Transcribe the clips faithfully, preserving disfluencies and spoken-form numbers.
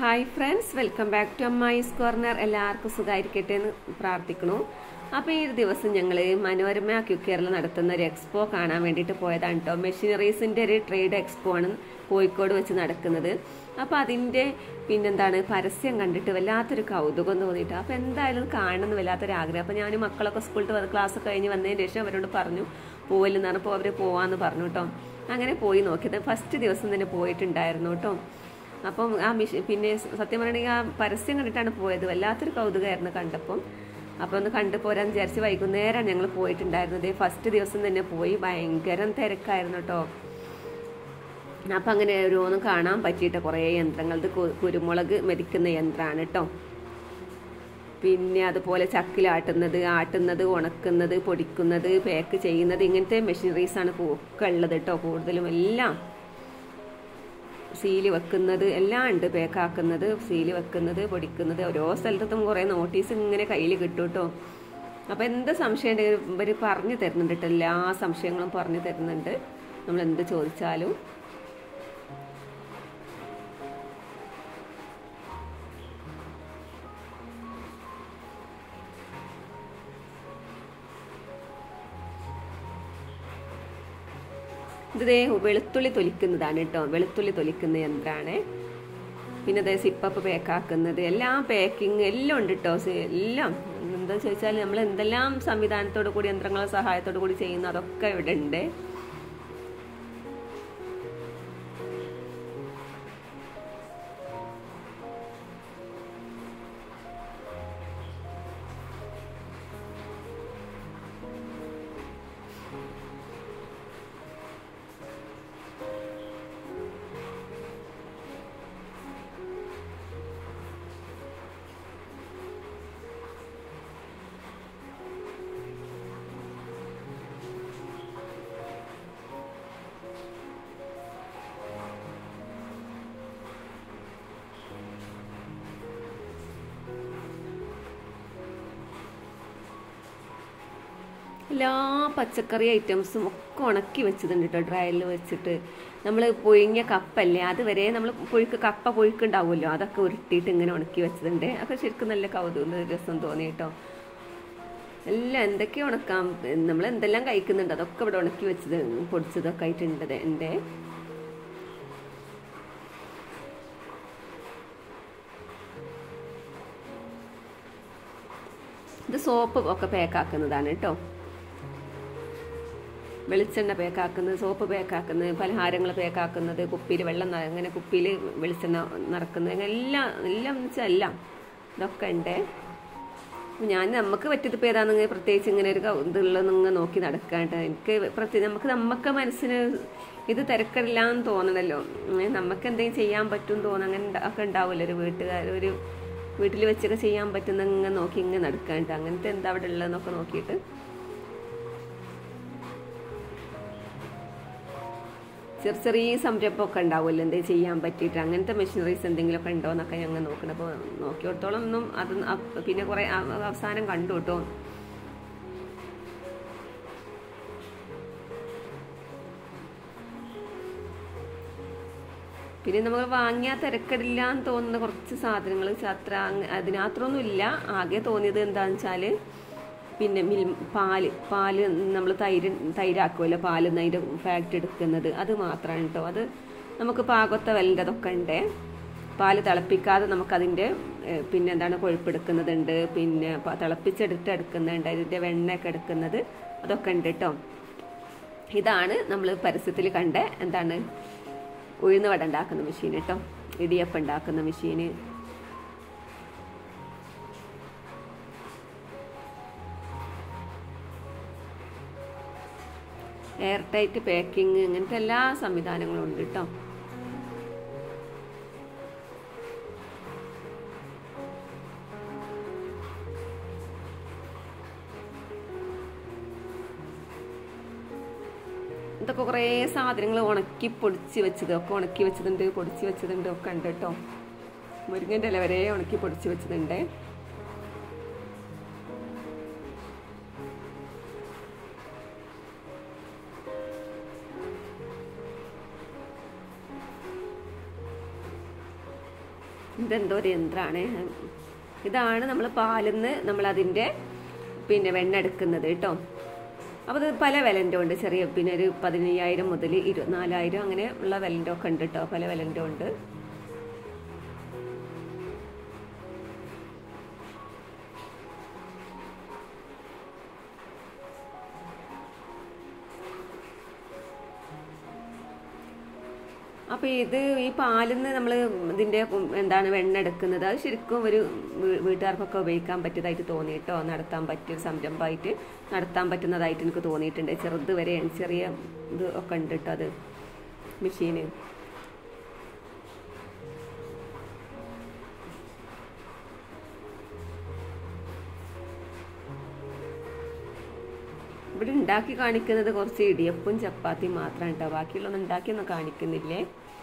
Hi friends, welcome back to Ammayi's corner. എല്ലാവർക്കും സുഖമായിരിക്കട്ടെ എന്ന് പ്രാർത്ഥിക്കുന്നു. അപ്പോൾ ഈ ഒരു ദിവസം ഞങ്ങൾ മനോരമ ക്യുക്കേറിൽ നടത്തുന്ന ഒരു എക്സ്പോ കാണാൻ വേണ്ടിയിട്ട് പോയതാണ് കേട്ടോ. മെഷീനറീസിൻ്റെ ഒരു ട്രേഡ് എക്സ്പോ ആണ് കോഴിക്കോട് വെച്ച് നടക്കുന്നത്. അപ്പോൾ അതിൻ്റെ പിന്നെന്താണ് പരസ്യം കണ്ടിട്ട് വല്ലാത്തൊരു കൗതുകം തോന്നിയിട്ട് അപ്പോൾ എന്തായാലും കാണണമെന്ന് വല്ലാത്തൊരു ആഗ്രഹം. അപ്പോൾ ഞാൻ മക്കളൊക്കെ സ്കൂളിൽ ക്ലാസ് കഴിഞ്ഞ് വന്നതിന് ശേഷം അവരോട് പറഞ്ഞു പോവില്ലെന്ന് പറഞ്ഞപ്പോൾ അവർ പോവാമെന്ന് പറഞ്ഞു കേട്ടോ. അങ്ങനെ പോയി നോക്കിയത് ഫസ്റ്റ് ദിവസം തന്നെ പോയിട്ടുണ്ടായിരുന്നു കേട്ടോ. അപ്പം ആ മിഷ പിന്നെ സത്യം പറയണമെങ്കിൽ ആ പരസ്യം കണ്ടിട്ടാണ് പോയത്. വല്ലാത്തൊരു കൗതുകമായിരുന്നു കണ്ടപ്പം. അപ്പോൾ ഒന്ന് കണ്ടു പോരാൻ വിചാരിച്ച് വൈകുന്നേരമാണ് ഞങ്ങൾ പോയിട്ടുണ്ടായിരുന്നത്. ഫസ്റ്റ് ദിവസം തന്നെ പോയി, ഭയങ്കര തിരക്കായിരുന്നു കേട്ടോ. അപ്പം അങ്ങനെ ഓരോന്നും കാണാൻ പറ്റിയിട്ട് കുറേ യന്ത്രങ്ങൾ, ഇത് കുരുമുളക് മെതിക്കുന്ന യന്ത്രമാണ് കേട്ടോ. പിന്നെ അതുപോലെ ചക്കിലാട്ടുന്നത്, ആട്ടുന്നത്, ഉണക്കുന്നത്, പൊടിക്കുന്നത്, പാക്ക് ചെയ്യുന്നത്, ഇങ്ങനത്തെ മെഷീനറീസാണ് ഒക്കെ ഉള്ളത് കേട്ടോ. കൂടുതലും എല്ലാം സീല് വെക്കുന്നത് എല്ലാം ഉണ്ട്. പേക്കാക്കുന്നത്, സീല് വെക്കുന്നത്, പൊടിക്കുന്നത്, ഓരോ സ്ഥലത്തും കുറേ നോട്ടീസ് ഇങ്ങനെ കയ്യിൽ കിട്ടും കേട്ടോ. അപ്പോൾ എന്ത് സംശയം ഉണ്ടെങ്കിലും ഇവർ പറഞ്ഞു തരുന്നുണ്ട് കേട്ടോ. എല്ലാ സംശയങ്ങളും പറഞ്ഞു തരുന്നുണ്ട് നമ്മൾ എന്ത് ചോദിച്ചാലും. ഇതേ വെളുത്തുള്ളി തൊലിക്കുന്നതാണ് കേട്ടോ. വെളുത്തുള്ളി തൊലിക്കുന്ന യന്ത്രമാണ്. പിന്നെ അതേ സിപ്പപ്പ് പാക്കാക്കുന്നത്, എല്ലാം പാക്കിങ് എല്ലാം ഉണ്ട് കേട്ടോ. എല്ലാം എന്താ ചോദിച്ചാൽ നമ്മൾ എന്തെല്ലാം സംവിധാനത്തോടു കൂടി യന്ത്രങ്ങളുടെ സഹായത്തോടു കൂടി ചെയ്യുന്ന അതൊക്കെ ഇവിടെ ഉണ്ട്. എല്ലാ പച്ചക്കറി ഐറ്റംസും ഒക്കെ ഉണക്കി വെച്ചതുണ്ട് കേട്ടോ. ഡ്രയറിൽ വെച്ചിട്ട് നമ്മൾ പുഴുങ്ങിയ കപ്പല്ലേ, അതുവരെ നമ്മൾ പുഴുക്ക് കപ്പ പുഴുക്കുണ്ടാവുമല്ലോ, അതൊക്കെ ഉരുട്ടിയിട്ട് ഇങ്ങനെ ഉണക്കി വെച്ചതുണ്ട്. അതൊക്കെ ശരിക്കും നല്ല കൗതുകം രസം തോന്നി കേട്ടോ. എല്ലാം എന്തൊക്കെയോ ഉണക്കാം, നമ്മൾ എന്തെല്ലാം കഴിക്കുന്നുണ്ട് അതൊക്കെ ഇവിടെ ഉണക്കി വെച്ചത് പൊടിച്ചതൊക്കെ ആയിട്ടുണ്ട് എൻ്റെ. ഇത് സോപ്പ് ഒക്കെ പാക്കാക്കുന്നതാണ് കേട്ടോ. വെളിച്ചെണ്ണ പാക്കാക്കുന്നത്, സോപ്പ് പാക്കാക്കുന്നത്, പലഹാരങ്ങൾ പാക്കാക്കുന്നത്, കുപ്പിയിൽ വെള്ളം അങ്ങനെ കുപ്പിയിൽ വെളിച്ചെണ്ണ നിറക്കുന്നത്, എല്ലാം എല്ലാം എന്ന് വെച്ചാൽ എല്ലാം ഇതൊക്കെ ഉണ്ട്. ഞാൻ നമുക്ക് പറ്റിയതിപ്പോൾ ഏതാണെന്ന് പ്രത്യേകിച്ച് ഇങ്ങനെ ഒരു ഇതുള്ളതെന്ന് നോക്കി നടക്കാണ്ട് എനിക്ക് പ്രത്യേകിച്ച് നമുക്ക് നമുക്ക് മനസ്സിന് ഇത് തിരക്കില്ലാന്ന് തോന്നണല്ലോ. നമുക്ക് എന്തെങ്കിലും ചെയ്യാൻ പറ്റും തോന്നുന്നു, അങ്ങനെ ഒക്കെ ഉണ്ടാവില്ല. ഒരു വീട്ടുകാർ ഒരു വീട്ടിൽ വെച്ചൊക്കെ ചെയ്യാൻ പറ്റുന്ന ഇങ്ങനെ നോക്കി ഇങ്ങനെ നടക്കാണ്ട് അങ്ങനത്തെ എന്താ അവിടെ ഉള്ളതെന്നൊക്കെ നോക്കിയിട്ട് ചെറിയ ചെറിയ സംരംഭമൊക്കെ ഉണ്ടാവുമല്ലോ എന്തെങ്കിലും ചെയ്യാൻ പറ്റിയിട്ട്, അങ്ങനത്തെ മെഷീനറീസ് എന്തെങ്കിലുമൊക്കെ ഉണ്ടോ എന്നൊക്കെ ഞങ്ങൾ നോക്കണം. അപ്പോൾ നോക്കിയിടത്തോളം ഒന്നും അത് പിന്നെ കുറേ അവസാനം കണ്ടു കേട്ടോ. പിന്നെ നമ്മൾ വാങ്ങിയാൽ തിരക്കിടില്ല എന്ന് തോന്നുന്ന കുറച്ച് സാധനങ്ങൾ അത്ര അതിനകത്തൊന്നും ഇല്ല. ആകെ തോന്നിയത് എന്താണെന്ന് വെച്ചാൽ പിന്നെ മിൽ പാല് പാല് നമ്മൾ തൈര് തൈരാക്കുമല്ലോ, പാല് തൈര് ഫാക്ട് എടുക്കുന്നത്, അത് മാത്രമാണ് കേട്ടോ. അത് നമുക്ക് പാകത്തെ വല്ലതൊക്കെ ഉണ്ട്. പാല് തിളപ്പിക്കാതെ നമുക്കതിൻ്റെ പിന്നെ എന്താണ് കൊഴുപ്പെടുക്കുന്നതുണ്ട്, പിന്നെ തിളപ്പിച്ചെടുത്ത് എടുക്കുന്നുണ്ട്, അതിൻ്റെ വെണ്ണയൊക്കെ എടുക്കുന്നത് അതൊക്കെ ഉണ്ട് കേട്ടോ. ഇതാണ് നമ്മൾ പരസ്യത്തിൽ കണ്ട എന്താണ് ഉഴുന്ന് വട ഉണ്ടാക്കുന്ന മെഷീൻ കേട്ടോ, ഇടിയപ്പം ഉണ്ടാക്കുന്ന മെഷീന്. എയർ ടൈറ്റ് പാക്കിങ്, ഇങ്ങനത്തെ എല്ലാ സംവിധാനങ്ങളും ഉണ്ട് കേട്ടോ. ഇതൊക്കെ കുറേ സാധനങ്ങൾ ഉണക്കി പൊടിച്ച് വെച്ചത് ഒക്കെ ഉണക്കി വെച്ചതുണ്ട്, പൊടിച്ച് വെച്ചതുണ്ട് ഒക്കെ ഉണ്ട് കേട്ടോ. മുരിങ്ങൻ്റെ ഇല വരെ ഉണക്കി പൊടിച്ച് വെച്ചതുണ്ട്. ഇതെന്തോ ഒരു യന്ത്രമാണ്. ഇതാണ് നമ്മൾ പാലിൽ നിന്ന് നമ്മളതിൻ്റെ പിന്നെ വെണ്ണ എടുക്കുന്നത് കേട്ടോ. അപ്പോൾ അത് പല വിലൻ്റെ ഉണ്ട്. ചെറിയ പിന്നെ ഒരു പതിനയ്യായിരം മുതൽ ഇരുപത്തിനാലായിരം അങ്ങനെ ഉള്ള വിലൻ്റെ ഒക്കെ ഉണ്ട് കേട്ടോ. പല വിലൻ്റെ ഉണ്ട്. അപ്പോൾ ഇത് ഈ പാലിൽ നിന്ന് നമ്മൾ ഇതിൻ്റെ എന്താണ് വെണ്ണ എടുക്കുന്നത്, അത് ശരിക്കും ഒരു വീട്ടുകാർക്കൊക്കെ ഉപയോഗിക്കാൻ പറ്റിയതായിട്ട് തോന്നിയിട്ടോ. നടത്താൻ പറ്റിയൊരു സംരംഭമായിട്ട് നടത്താൻ പറ്റുന്നതായിട്ട് എനിക്ക് തോന്നിയിട്ടുണ്ട്. ചെറുത് വരെ ചെറിയ ഇത് ഒക്കെ ഉണ്ട് കേട്ടോ. അത് മെഷീന് ഇവിടെ ഉണ്ടാക്കി കാണിക്കുന്നത് കുറച്ച് ഇടിയപ്പവും ചപ്പാത്തിയും മാത്രമാണ് കേട്ടോ. ബാക്കിയുള്ളൊന്നും ഉണ്ടാക്കിയൊന്നും കാണിക്കുന്നില്ലേ.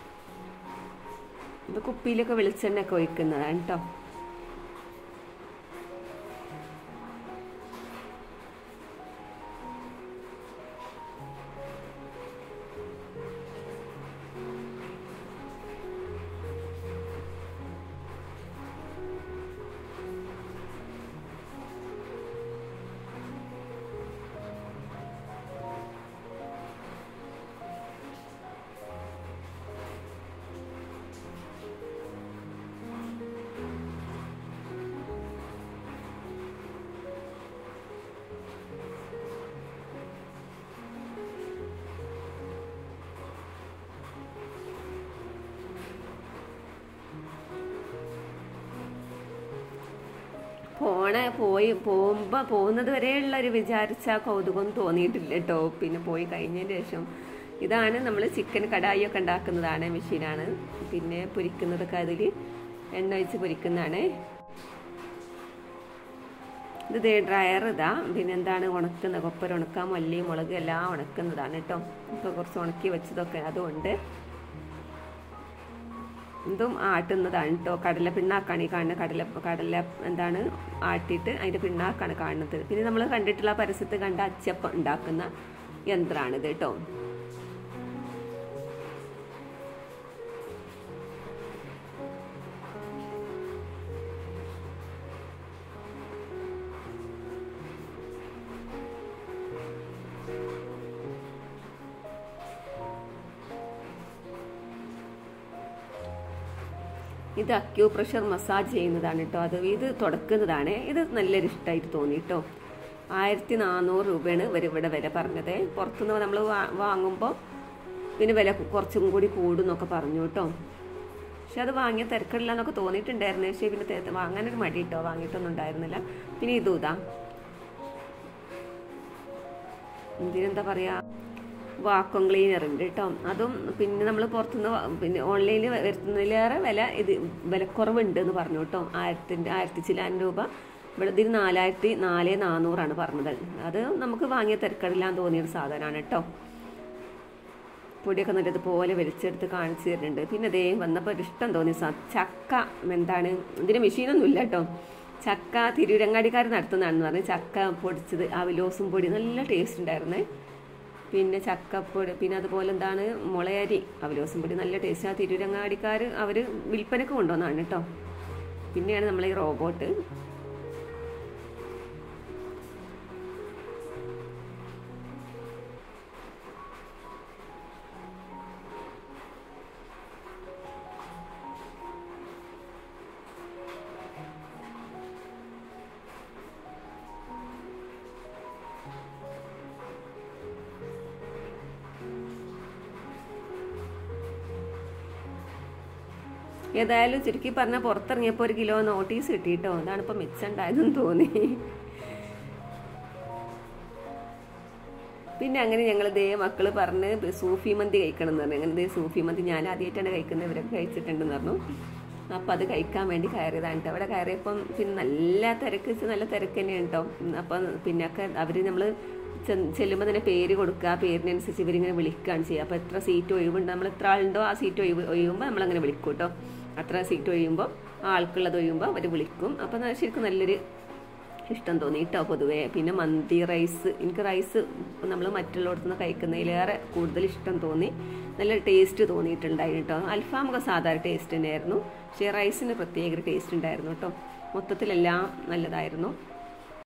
ഇത് കുപ്പിയിലൊക്കെ വെളിച്ചെണ്ണ ഒക്കെ ഒഴിക്കുന്നതാണ് കേട്ടോ. പോണ പോയി പോകുമ്പോൾ പോകുന്നത് വരെയുള്ള ഒരു വിചാരിച്ച കൗതുകം തോന്നിയിട്ടില്ല കേട്ടോ. പിന്നെ പോയി കഴിഞ്ഞതിന് ശേഷം ഇതാണ് നമ്മൾ ചിക്കൻ കടായി ഒക്കെ ഉണ്ടാക്കുന്നതാണ് മെഷീനാണ്. പിന്നെ പൊരിക്കുന്നതൊക്കെ അതിൽ എണ്ണ ഒഴിച്ച് പൊരിക്കുന്നതാണ്. ഇത് ദേ ഡ്രയർ ഇതാ. പിന്നെ എന്താണ് ഉണക്കുന്നത്, കൊപ്പര ഉണക്കാൻ മല്ലി മുളക് എല്ലാം ഉണക്കുന്നതാണ് കേട്ടോ. ഇപ്പോൾ കുറച്ച് ഉണക്കി വെച്ചതൊക്കെ അതുകൊണ്ട് ഇതും ആട്ടുന്നതാണ് കേട്ടോ. കടല പിണ്ണാക്കാണ് ഈ കാണുന്നത്. കടല കടല എന്താണ് ആട്ടിയിട്ട് അതിൻ്റെ പിണ്ണാക്കാണ് കാണുന്നത്. പിന്നെ നമ്മൾ കണ്ടിട്ടുള്ള പരസ്യത്ത് കണ്ട അച്ചപ്പം ഉണ്ടാക്കുന്ന യന്ത്രമാണിത് കേട്ടോ. ഇത് അക്യൂപ്രഷർ മസാജ് ചെയ്യുന്നതാണ് കേട്ടോ. അത് ഇത് തുടക്കുന്നതാണ്. ഇത് നല്ലൊരു ഇഷ്ടമായിട്ട് തോന്നി കേട്ടോ. ആയിരത്തി നാനൂറ് രൂപയാണ് ഇവർ ഇവിടെ വില പറഞ്ഞത്. പുറത്തുനിന്ന് നമ്മൾ വാങ്ങുമ്പോൾ പിന്നെ വില കുറച്ചും കൂടി കൂടും എന്നൊക്കെ പറഞ്ഞു കേട്ടോ. പക്ഷെ അത് വാങ്ങിയ തിരക്കില്ല എന്നൊക്കെ തോന്നിയിട്ടുണ്ടായിരുന്നു. പക്ഷേ പിന്നെ വാങ്ങാനൊരു മടി കേട്ടോ. വാങ്ങിയിട്ടൊന്നും ഉണ്ടായിരുന്നില്ല. പിന്നെ ഇതും ഇതാ ഇതിനെന്താ പറയുക, വാക്വം ക്ലീനർ ഉണ്ട് കേട്ടോ. അതും പിന്നെ നമ്മൾ പുറത്തുനിന്ന് പിന്നെ ഓൺലൈനിൽ വരുത്തുന്നതിലേറെ വില ഇത് വിലക്കുറവുണ്ട് എന്ന് പറഞ്ഞു കേട്ടോ. ആയിരത്തിൻ്റെ ആയിരത്തി ചില്ലാൻ രൂപ. ഇവിടെ ഇതിന് നാലായിരത്തി നാല് നാനൂറാണ് പറഞ്ഞത്. അത് നമുക്ക് വാങ്ങിയ തിരക്കടില്ലാന്ന് തോന്നിയൊരു സാധനമാണ് കേട്ടോ. പൊടിയൊക്കെ നല്ലതുപോലെ വലിച്ചെടുത്ത് കാണിച്ചു തരുന്നുണ്ട്. പിന്നെ അതേ വന്നപ്പോൾ ഒരു ഇഷ്ടം തോന്നി. ചക്ക എന്താണ് ഇതിന് മെഷീനൊന്നും ഇല്ല കേട്ടോ. ചക്ക തിരൂരങ്ങാടിക്കാർ നടത്തുന്നതാണെന്ന് പറഞ്ഞ് ചക്ക പൊടിച്ചത് അവിലോസും പൊടി നല്ല ടേസ്റ്റ് ഉണ്ടായിരുന്നേ. പിന്നെ ചക്കപ്പൊടി പിന്നെ അതുപോലെ എന്താണ് മുളയരി അവലോസും പൊടി നല്ല ടേസ്റ്റ്. ആ തിരൂരങ്ങാടിക്കാർ അവർ വിൽപ്പനക്ക് കൊണ്ടുവന്നതാണ് കേട്ടോ. പിന്നെയാണ് നമ്മൾ ഈ റോബോട്ട്. ഏതായാലും ചുരുക്കി പറഞ്ഞാൽ പുറത്തിറങ്ങിയപ്പോൾ ഒരു കിലോ നോട്ടീസ് കിട്ടിയിട്ടോ. അതാണ് ഇപ്പോൾ മിച്ചമുണ്ടായതെന്ന് തോന്നി. പിന്നെ അങ്ങനെ ഞങ്ങൾ ദേ മക്കൾ പറഞ്ഞ് സൂഫി മന്തി കഴിക്കണം എന്ന് പറഞ്ഞു. അങ്ങനെ ദേ സൂഫി മന്തി ഞാൻ ആദ്യമായിട്ടാണ് കഴിക്കുന്നത്. ഇവരൊക്കെ കഴിച്ചിട്ടുണ്ടെന്ന് പറഞ്ഞു. അപ്പം അത് കഴിക്കാൻ വേണ്ടി കയറിയതാണ് കേട്ടോ. അവിടെ കയറിയപ്പം പിന്നെ നല്ല തിരക്ക് വെച്ച് നല്ല തിരക്ക് തന്നെയാണ് കേട്ടോ. അപ്പം പിന്നൊക്കെ അവർ നമ്മൾ ചെല്ലുമ്പോൾ തന്നെ പേര് കൊടുക്കുക. ആ പേരിനനുസരിച്ച് ഇവരിങ്ങനെ വിളിക്കുകയാണ് ചെയ്യുക. അപ്പോൾ എത്ര സീറ്റ് ഒഴിവുണ്ട്, നമ്മൾ എത്ര ആളുണ്ടോ ആ സീറ്റ് ഒഴിവ് ഒഴിയുമ്പോൾ നമ്മളങ്ങനെ വിളിക്കും കേട്ടോ. അത്ര സീറ്റ് ഒഴിയുമ്പോൾ ആൾക്കുള്ളത് ഒഴിയുമ്പോൾ അവർ വിളിക്കും. അപ്പം ശരിക്കും നല്ലൊരു ഇഷ്ടം തോന്നി കേട്ടോ പൊതുവേ. പിന്നെ മന്തി റൈസ്, എനിക്ക് റൈസ് നമ്മൾ മറ്റുള്ളിടത്തുനിന്ന് കഴിക്കുന്നതിലേറെ കൂടുതൽ ഇഷ്ടം തോന്നി. നല്ല ടേസ്റ്റ് തോന്നിയിട്ടുണ്ടായിരുന്നു കേട്ടോ. അൽഫാമൊക്കെ സാധാരണ ടേസ്റ്റ് തന്നെയായിരുന്നു, പക്ഷേ റൈസിന് പ്രത്യേക ടേസ്റ്റ് ഉണ്ടായിരുന്നു കേട്ടോ. മൊത്തത്തിലെല്ലാം നല്ലതായിരുന്നു.